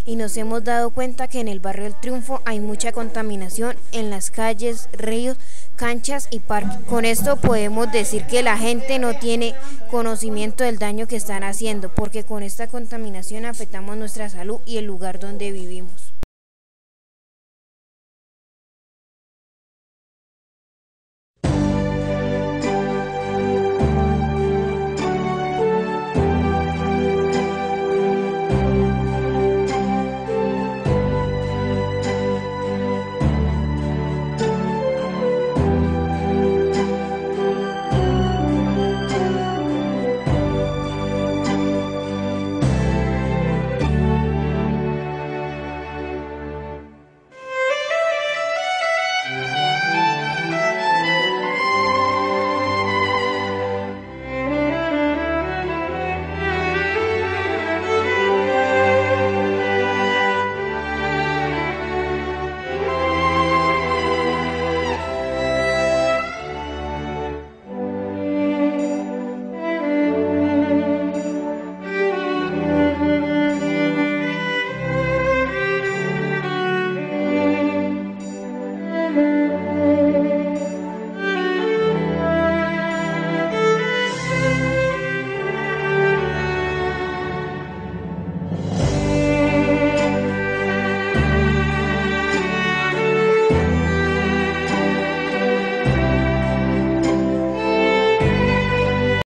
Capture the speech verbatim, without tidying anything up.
y nos hemos dado cuenta que en el barrio El Triunfo hay mucha contaminación en las calles, ríos, canchas y parques. Con esto podemos decir que la gente no tiene conocimiento del daño que están haciendo, porque con esta contaminación afectamos nuestra salud y el lugar donde vivimos.